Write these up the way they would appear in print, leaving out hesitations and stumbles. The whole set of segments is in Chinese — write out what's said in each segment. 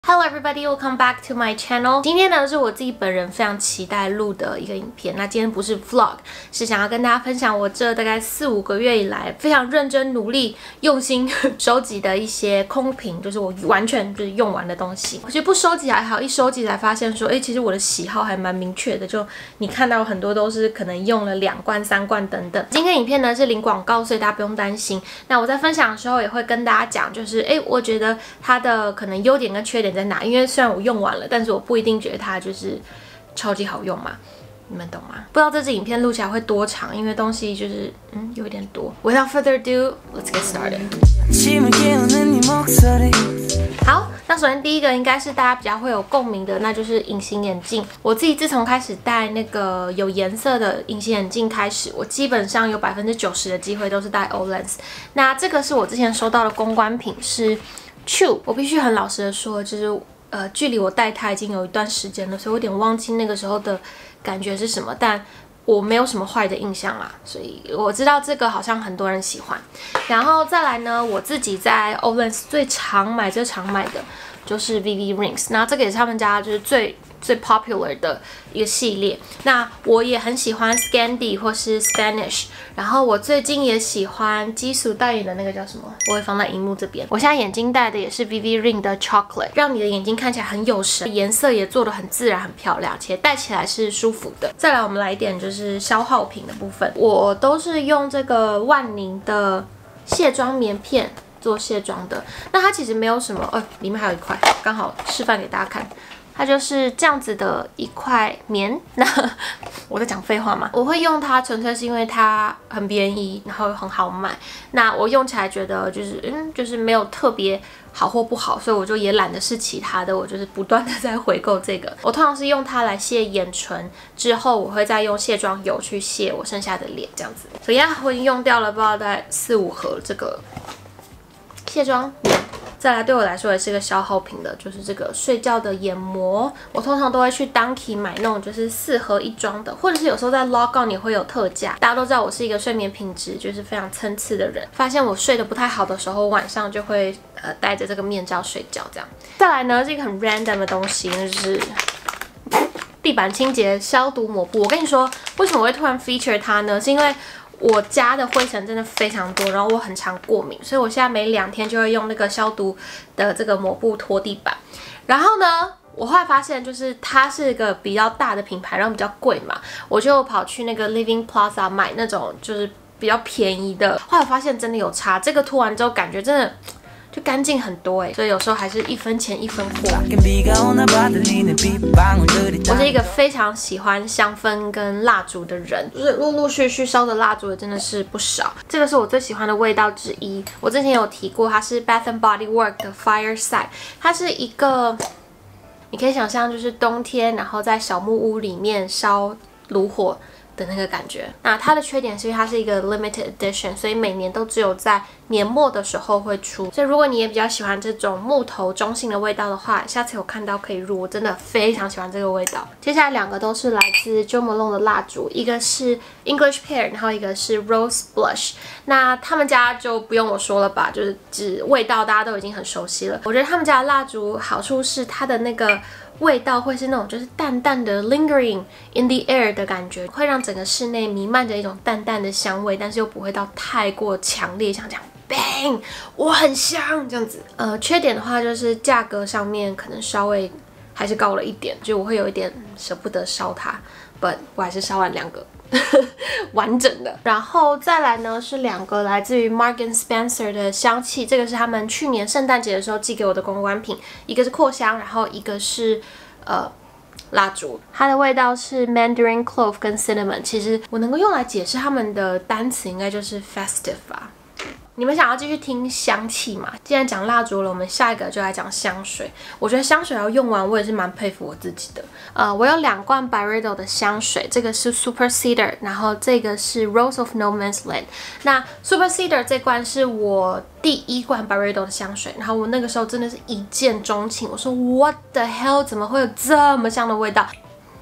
Hello everybody, welcome back to my channel. 今天呢是我自己本人非常期待录的一个影片。那今天不是 vlog， 是想要跟大家分享我这大概4-5个月以来非常认真努力、用心收集的一些空瓶，就是我完全就是用完的东西。我其实不收集还好，一收集才发现说，其实我的喜好还蛮明确的。就你看到很多都是可能用了2罐、3罐等等。今天影片呢是零广告，所以大家不用担心。那我在分享的时候也会跟大家讲，就是我觉得它的可能优点跟缺点在哪？因为虽然我用完了，但是我不一定觉得它就是超级好用嘛，你们懂吗？不知道这支影片录起来会多长，因为东西就是有一点多。Without further ado, let's get started. 好，那首先第一个应该是大家比较会有共鸣的，那就是隐形眼镜。我自己自从开始戴那个有颜色的隐形眼镜开始，我基本上有90%的机会都是戴 Olens。那这个是我之前收到的公关品是 Chew， 我必须很老实的说，就是距离我戴它已经有一段时间了，所以我有点忘记那个时候的感觉是什么，但我没有什么坏的印象啦，所以我知道这个好像很多人喜欢。然后再来呢，我自己在 Olens 最常买的就是 VV Rings， 那这个也是他们家就是最 popular 的一个系列。那我也很喜欢 Scandi 或是 Spanish， 然后我最近也喜欢基础代言的那个叫什么，我会放在荧幕这边。我现在眼睛戴的也是 VV Ring 的 Chocolate， 让你的眼睛看起来很有神，颜色也做得很自然很漂亮，且戴起来是舒服的。再来我们来一点就是消耗品的部分，我都是用这个万宁的卸妆棉片做卸妆的。那它其实没有什么，里面还有一块，刚好示范给大家看。它就是这样子的一块棉。那我在讲废话嘛？我会用它纯粹是因为它很便宜，然后很好买。那我用起来觉得就是没有特别好或不好，所以我就也懒得试其他的，我就是不断的在回购这个。我通常是用它来卸眼唇，之后我会再用卸妆油去卸我剩下的脸，这样子。所以我已经用掉了不知道大概4-5盒这个卸妆棉。再来对我来说也是个消耗品的，就是这个睡觉的眼膜。我通常都会去 Donkey 买那种就是4盒1装的，或者是有时候在 Log On 也会有特价。大家都知道我是一个睡眠品质就是非常参差的人，发现我睡得不太好的时候，晚上就会戴着这个面罩睡觉这样。再来呢是一个很 random 的东西，那就是地板清洁消毒抹布。我跟你说为什么我会突然 feature 它呢？是因为我家的灰尘真的非常多，然后我很常过敏，所以我现在每2天就会用那个消毒的这个抹布拖地板。然后呢，我后来发现就是它是一个比较大的品牌，然后比较贵嘛，我就跑去那个 Living Plaza 买那种就是比较便宜的。后来发现真的有差，这个拖完之后感觉真的就干净很多所以有时候还是1分钱1分货。我是一个非常喜欢香氛跟蜡烛的人，就是陆陆续续烧的蜡烛也真的是不少。这个是我最喜欢的味道之一，我之前有提过，它是 Bath and Body Works 的 Fireside， 它是一个你可以想象就是冬天然后在小木屋里面烧炉火的那个感觉。那它的缺点是因为它是一个 limited edition， 所以每年都只有在年末的时候会出。所以如果你也比较喜欢这种木头中性的味道的话，下次有看到可以入，我真的非常喜欢这个味道。接下来2个都是来自 Jo Malone 的蜡烛，一个是 English Pear， 然后一个是 Rose Blush。那他们家就不用我说了吧，就是味道大家都已经很熟悉了。我觉得他们家的蜡烛好处是它的那个味道会是那种就是淡淡的 lingering in the air 的感觉，会让整个室内弥漫着一种淡淡的香味，但是又不会到太过强烈，像这样 bang 我很香这样子。缺点的话就是价格上面可能稍微还是高了一点，就我会有一点舍不得烧它 ，but 我还是烧完2个。完整的。然后再来呢是2个来自于 Marks & Spencer 的香气，这个是他们去年圣诞节的时候寄给我的公关品，一个是扩香，然后一个是蜡烛。它的味道是 Mandarin Clove 跟 Cinnamon， 其实我能够用来解释他们的单词应该就是 festive 吧。你们想要继续听香气吗？既然讲蜡烛了，我们下一个就来讲香水。我觉得香水要用完，我也是蛮佩服我自己的。我有2罐 Byredo 的香水，这个是 Super Cedar， 然后这个是 Rose of No Man's Land。那 Super Cedar 这罐是我第1罐 Byredo 的香水，然后我那个时候真的是一见钟情，我说 What the hell， 怎么会有这么香的味道？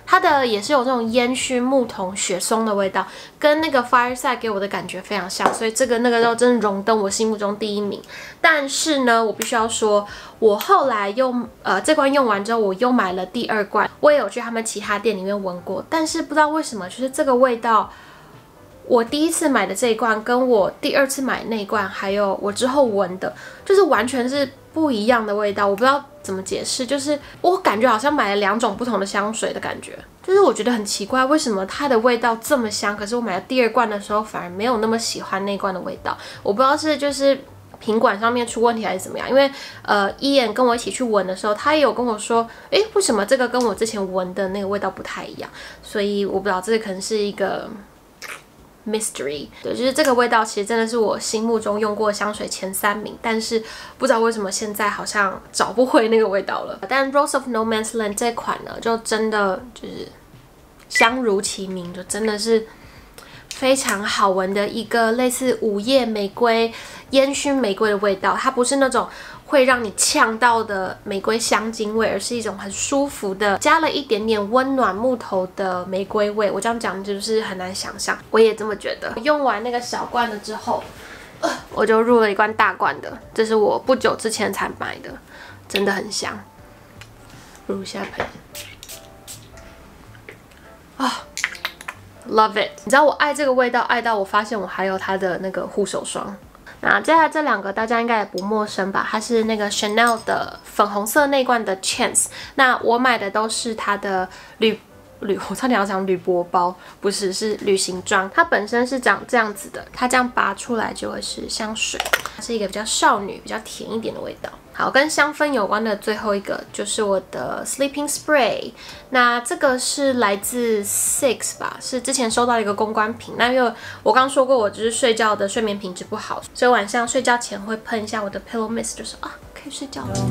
它的也是有这种烟熏木桶雪松的味道，跟那个 Fireside 给我的感觉非常像，所以这个那个都真的荣登我心目中第1名。但是呢，我必须要说，我后来这罐用完之后，我又买了第2罐，我也有去他们其他店里面闻过，但是不知道为什么，就是这个味道。我第1次买的这一罐，跟我第2次买的那一罐，还有我之后闻的，就是完全是不一样的味道。我不知道怎么解释，就是我感觉好像买了2种不同的香水的感觉。就是我觉得很奇怪，为什么它的味道这么香，可是我买了第2罐的时候，反而没有那么喜欢那罐的味道。我不知道是就是品管上面出问题还是怎么样。因为Ian 跟我一起去闻的时候，他也有跟我说，诶，为什么这个跟我之前闻的那个味道不太一样？所以我不知道，这个可能是一个mystery。 对，就是这个味道其实真的是我心目中用过的香水前3名，但是不知道为什么现在好像找不回那个味道了。但 Rose of No Man's Land 这款呢，就真的就是香如其名，就真的是非常好闻的一个类似午夜玫瑰、烟熏玫瑰的味道。它不是那种会让你呛到的玫瑰香精味，而是一种很舒服的，加了一点点温暖木头的玫瑰味。我这样讲就是很难想象，我也这么觉得。用完那个小罐的之后，我就入了一罐大罐的，这是我不久之前才买的，真的很香。入一下喷啊，Love it！ 你知道我爱这个味道，爱到我发现我还有它的那个护手霜。那接下来这2个大家应该也不陌生吧？它是那个 Chanel 的粉红色那罐的 Chance。那我买的都是它的我差点要讲铝箔包，不是，是旅行装。它本身是长这样子的，它这样拔出来就会是香水，它是一个比较少女、比较甜一点的味道。好，跟香氛有关的最后一个就是我的 Sleeping Spray。那这个是来自 Six 吧，是之前收到一个公关品。那因为我刚说过，我就是睡觉的睡眠品质不好，所以晚上睡觉前会喷一下我的 Pillow Mist， 就是可以睡觉了。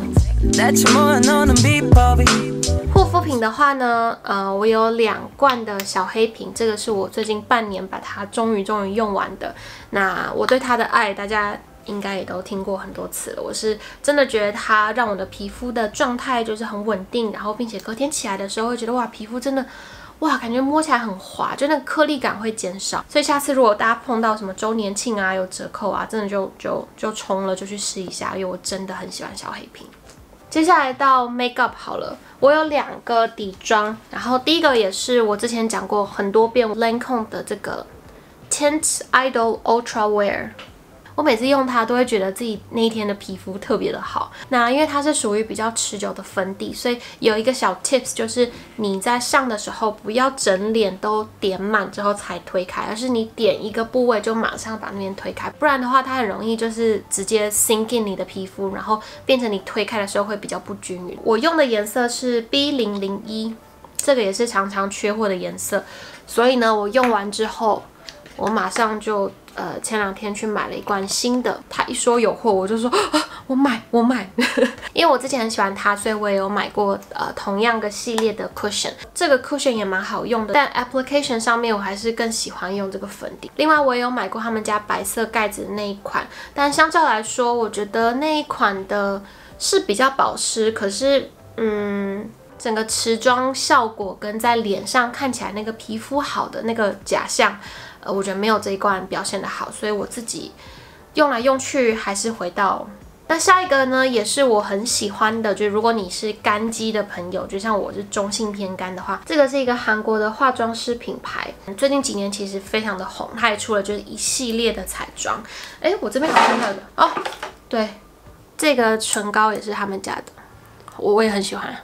护肤品的话呢，我有2罐的小黑瓶，这个是我最近半年把它终于用完的。那我对它的爱，大家应该也都听过很多次了。我是真的觉得它让我的皮肤的状态就是很稳定，然后并且隔天起来的时候会觉得哇，皮肤真的哇，感觉摸起来很滑，就那个颗粒感会减少。所以下次如果大家碰到什么周年庆啊有折扣啊，真的就冲了就去试一下，因为我真的很喜欢小黑瓶。接下来到 makeup 好了，我有2个底妆，然后第一个也是我之前讲过很多遍 Lancome 的这个 Tint Idol Ultra Wear。我每次用它都会觉得自己那一天的皮肤特别的好。那因为它是属于比较持久的粉底，所以有一个小 tips 就是你在上的时候不要整脸都点满之后才推开，而是你点一个部位就马上把那边推开，不然的话它很容易就是直接 sink in 你的皮肤，然后变成你推开的时候会比较不均匀。我用的颜色是 B001， 这个也是常常缺货的颜色，所以呢我用完之后我马上就前2天去买了一罐新的，他一说有货，我就说我买，因为我之前很喜欢它，所以我也有买过同样个系列的 cushion。这个 cushion 也蛮好用的，但 application 上面我还是更喜欢用这个粉底。另外我也有买过他们家白色盖子的那一款，但相较来说，我觉得那一款的是比较保湿，可是整个持妆效果跟在脸上看起来那个皮肤好的那个假象，我觉得没有这一罐表现的好，所以我自己用来用去还是回到。那下一个呢，也是我很喜欢的，就是如果你是干肌的朋友，就像我是中性偏干的话，这个是一个韩国的化妆师品牌，最近几年其实非常的红，它也出了就是一系列的彩妆。我这边好像有个对，这个唇膏也是他们家的，我也很喜欢。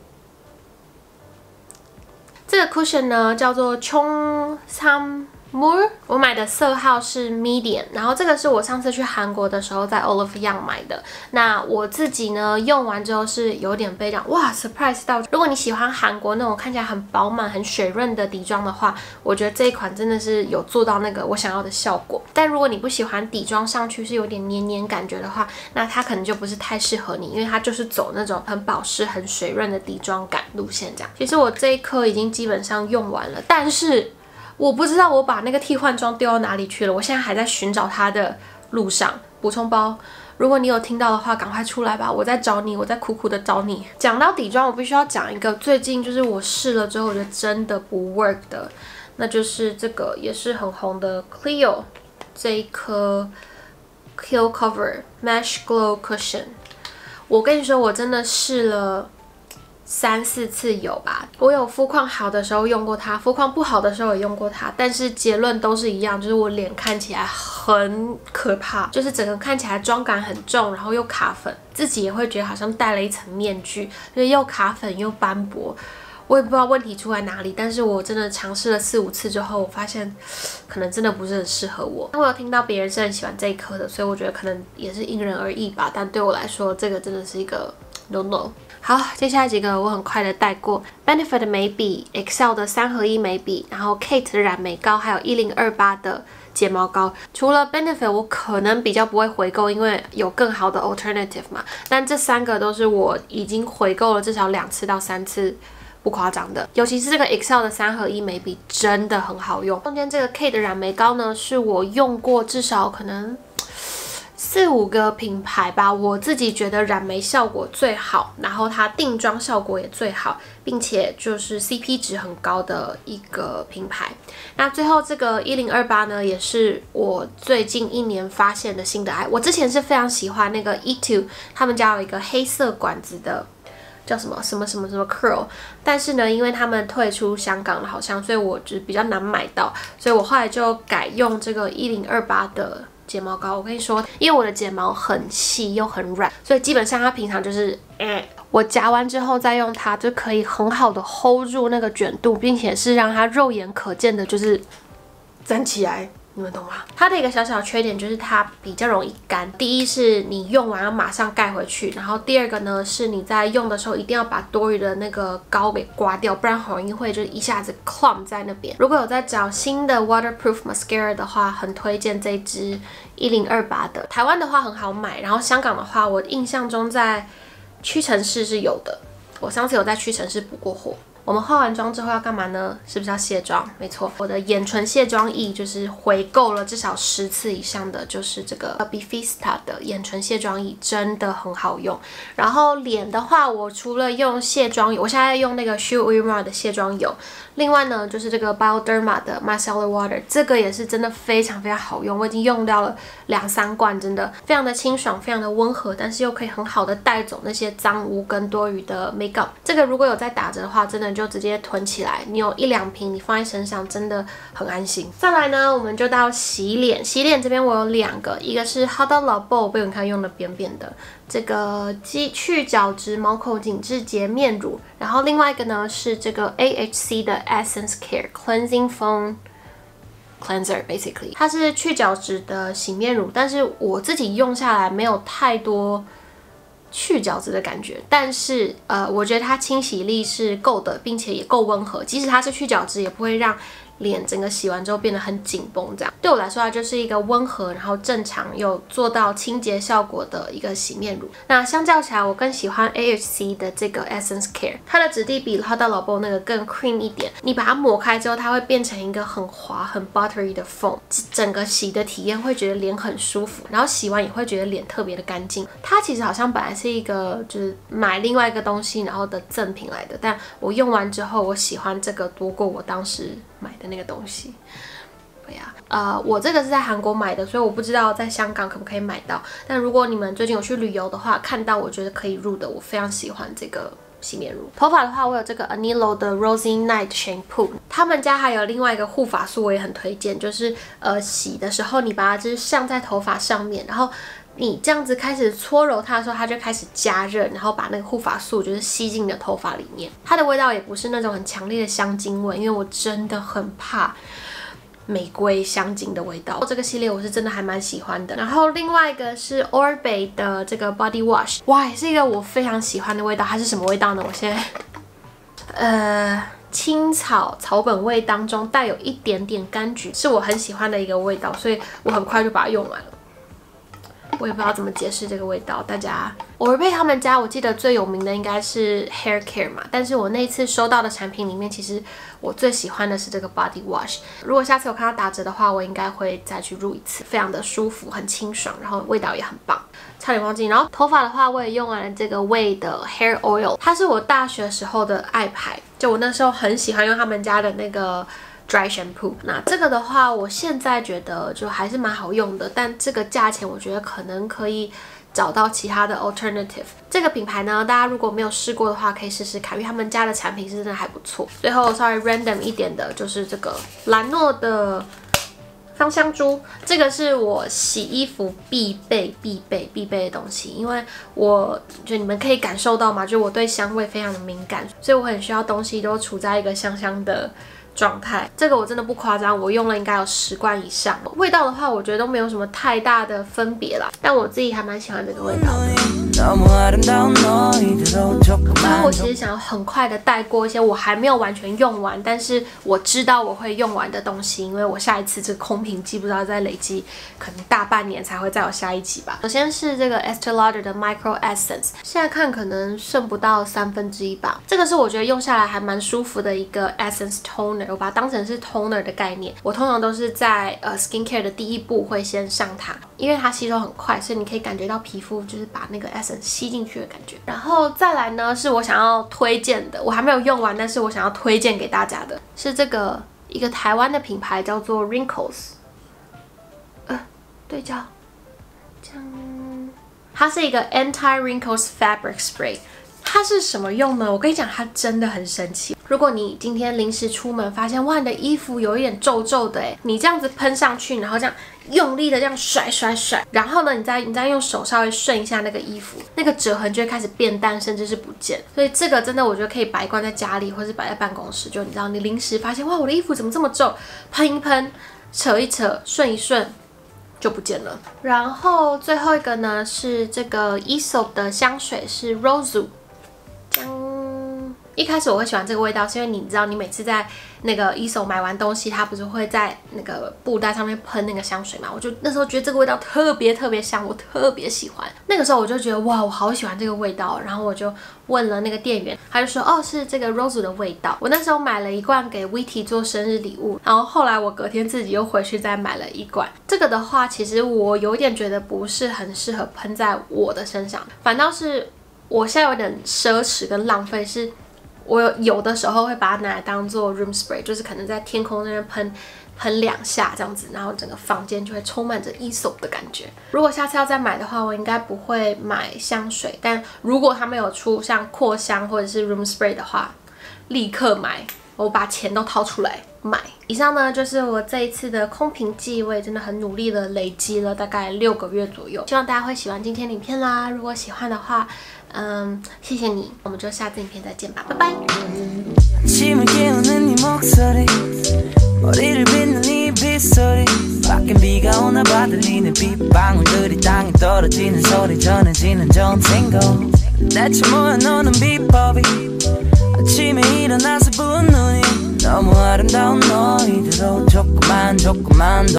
这个 cushion 呢叫做 Cheongsamur， 我买的色号是 medium， 然后这个是我上次去韩国的时候在 Olive Young 买的。那我自己呢用完之后是有点被哇 surprise 到。如果你喜欢韩国那种看起来很饱满、很水润的底妆的话，我觉得这一款真的是有做到那个我想要的效果。但如果你不喜欢底妆上去是有点黏黏感觉的话，那它可能就不是太适合你，因为它就是走那种很保湿、很水润的底妆感路线这样。其实我这一颗已经基本上用完了，但是我不知道我把那个替换装丢到哪里去了，我现在还在寻找它的路上。补充包如果你有听到的话，赶快出来吧，我在找你，我在苦苦的找你。讲到底妆，我必须要讲一个最近就是我试了之后，我觉得真的不 work 的，那就是这个也是很红的 Clio 这一颗 Kill Cover Mesh Glow Cushion。我跟你说，我真的试了3、4次有吧。我有肤况好的时候用过它，肤况不好的时候也用过它，但是结论都是一样，就是我脸看起来很可怕，就是整个看起来妆感很重，然后又卡粉，自己也会觉得好像戴了一层面具，就是又卡粉又斑驳。我也不知道问题出在哪里，但是我真的尝试了4、5次之后，我发现可能真的不是很适合我。我有听到别人是很喜欢这一颗的，所以我觉得可能也是因人而异吧。但对我来说，这个真的是一个 no。好，接下来几个我很快的带过 ，Benefit 的眉笔 ，Excel 的3合1眉笔，然后 Kate 的染眉膏，还有1028的睫毛膏。除了 Benefit 我可能比较不会回购，因为有更好的 alternative 嘛。但这3个都是我已经回购了至少2次到3次。不夸张的，尤其是这个 Excel 的3合1眉笔真的很好用。中间这个 Kate 的染眉膏呢，是我用过至少可能4、5个品牌吧，我自己觉得染眉效果最好，然后它定妆效果也最好，并且就是 CP 值很高的一个品牌。那最后这个1028呢，也是我最近1年发现的新的爱。我之前是非常喜欢那个 E2， 他们家有一个黑色管子的。叫什么 curl， 但是呢，因为他们退出香港了，好像，所以我就比较难买到，所以我后来就改用这个1028的睫毛膏。我跟你说，因为我的睫毛很细又很软，所以基本上它平常就是我夹完之后再用它，就可以很好的 hold 住那个卷度，并且是让它肉眼可见的，就是站起来。你们懂吗？它的一个小小缺点就是它比较容易干。第一是你用完要马上盖回去，然后第二个呢是你在用的时候一定要把多余的那个膏给刮掉，不然很容易会就是一下子 clump 在那边。如果有在找新的 waterproof mascara 的话，很推荐这支1028的。台湾的话很好买，然后香港的话，我印象中在屈臣氏是有的。我上次有在屈臣氏补过货。我们化完妆之后要干嘛呢？是不是要卸妆？没错，我的眼唇卸妆液就是回购了至少10次以上的，就是这个 Bifista 的眼唇卸妆液，真的很好用。然后脸的话，我除了用卸妆油，我现在用那个 Shu Uemura 的卸妆油，另外呢就是这个 Bioderma 的 Micellar Water， 这个也是真的非常非常好用，我已经用掉了2、3罐，真的非常的清爽，非常的温和，但是又可以很好的带走那些脏污跟多余的 makeup。这个如果有在打折的话，真的就直接囤起来，你有1、2瓶，你放在身上真的很安心。再来呢，我们就到洗脸。洗脸这边我有2个，一个是 Huda Labo 被你看用的扁扁的这个去角质毛孔紧致洁面乳，然后另外一个呢是这个 AHC 的 Essence Care Cleansing Foam Cleanser， basically 它是去角质的洗面乳，但是我自己用下来没有太多去角质的感觉，但是我觉得它清洗力是够的，并且也够温和，即使它是去角质，也不会让脸整个洗完之后变得很紧绷，这样对我来说它就是一个温和，然后正常有做到清洁效果的一个洗面乳。那相较起来，我更喜欢 AHC 的这个 Essence Care， 它的质地比 Huda Labo 那个更 cream 一点，你把它抹开之后，它会变成一个很滑、很 buttery 的 foam， 整个洗的体验会觉得脸很舒服，然后洗完也会觉得脸特别的干净。它其实好像本来是一个就是买另外一个东西然后的赠品来的，但我用完之后，我喜欢这个多过我当时买的那个东西。对呀，我这个是在韩国买的，所以我不知道在香港可不可以买到。但如果你们最近有去旅游的话，看到我觉得可以入的，我非常喜欢这个洗面乳。头发的话，我有这个 Anilo 的 Rosy Night Shampoo， 他们家还有另外一个护发素，我也很推荐，就是洗的时候你把它就是上在头发上面，然后你这样子开始搓揉它的时候，它就开始加热，然后把那个护发素就是吸进你的头发里面。它的味道也不是那种很强烈的香精味，因为我真的很怕玫瑰香精的味道。这个系列我是真的还蛮喜欢的。然后另外一个是 Oribe 的这个 Body Wash， 哇，也是一个我非常喜欢的味道。它是什么味道呢？我现在青草草本味当中带有一点点柑橘，是我很喜欢的一个味道，所以我很快就把它用完了。 我也不知道怎么解释这个味道。大家，我配他们家，我记得最有名的应该是 Hair Care 嘛，但是我那一次收到的产品里面，其实我最喜欢的是这个 Body Wash。如果下次有看到打折的话，我应该会再去入一次，非常的舒服，很清爽，然后味道也很棒。差点忘记，然后头发的话，我也用完了这个 Way 的 Hair Oil， 它是我大学时候的爱牌，就我那时候很喜欢用他们家的那个 Dry Shampoo。那这个的话，我现在觉得就还是蛮好用的，但这个价钱我觉得可能可以找到其他的 alternative。这个品牌呢，大家如果没有试过的话，可以试试看，因为他们家的产品是真的还不错。最后稍微 random 一点的就是这个兰诺的芳香珠，这个是我洗衣服必备的东西，因为我觉得你们可以感受到嘛，就我对香味非常的敏感，所以我很需要东西都处在一个香香的状态。这个我真的不夸张，我用了应该有10罐以上。味道的话，我觉得都没有什么太大的分别啦，但我自己还蛮喜欢这个味道的。然后我其实想要很快的带过一些我还没有完全用完，但是我知道我会用完的东西，因为我下一次这个空瓶记不知道再累积可能大半年才会再有下一集吧。首先是这个 Estee Lauder 的 Micro Essence， 现在看可能剩不到1/3吧。这个是我觉得用下来还蛮舒服的一个 Essence Toner， 我把它当成是 Toner 的概念。我通常都是在Skincare 的第一步会先上它，因为它吸收很快，所以你可以感觉到皮肤就是把那个 Essence 吸进去的感觉。然后再来呢，是我想要推荐的，我还没有用完，但是我想要推荐给大家的是这个一个台湾的品牌叫做 Wrinkles， 对焦，这样，它是一个 Anti Wrinkles Fabric Spray。它是什么用呢？我跟你讲，它真的很神奇。如果你今天临时出门，发现哇，你的衣服有一点皱皱的，你这样子喷上去，然后这样用力的这样甩，然后呢，你再用手稍微顺一下那个衣服，那个折痕就会开始变淡，甚至是不见。所以这个真的我觉得可以摆挂在家里，或是摆在办公室。就你知道，你临时发现哇，我的衣服怎么这么皱，喷一喷，扯一扯，顺一顺。就不见了。然后最后一个呢是这个 Aesop 的香水，是 Roseau。一开始我会喜欢这个味道，是因为你知道，你每次在那个Aesop买完东西，它不是会在那个布袋上面喷那个香水嘛？我就那时候觉得这个味道特别香，我特别喜欢。那个时候我就觉得哇，我好喜欢这个味道，然后我就问了那个店员，他就说哦，是这个 Roseau 的味道。我那时候买了一罐给 Witty 做生日礼物，然后后来我隔天自己又回去再买了一罐。这个的话，其实我有点觉得不是很适合喷在我的身上，反倒是我现在有点奢侈跟浪费，是我有的时候会把它拿来当做 room spray， 就是可能在天空那边喷2下这样子，然后整个房间就会充满着 Aesop 的感觉。如果下次要再买的话，我应该不会买香水，但如果他们有出像扩香或者是 room spray 的话，立刻买，我把钱都掏出来买。以上呢就是我这一次的空瓶记，我也真的很努力的累积了大概6个月左右，希望大家会喜欢今天的影片啦。如果喜欢的话，谢谢你，我们就下次影片再见吧，拜拜。 머리를 빗는 이 빗소리 밖엔 비가 오나 봐 들리는 빗방울들이 땅에 떨어지는 소리 전해지는 정신고 대체 뭐야 너는 비법이 아침에 일어나서 부은 눈이 너무 아름다운 너희들로 조금만 더